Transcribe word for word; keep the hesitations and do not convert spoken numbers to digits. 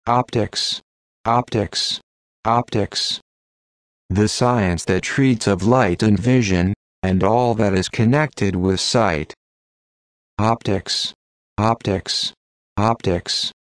Optics. Optics. Optics. The science that treats of light and vision, and all that is connected with sight. Optics. Optics. Optics.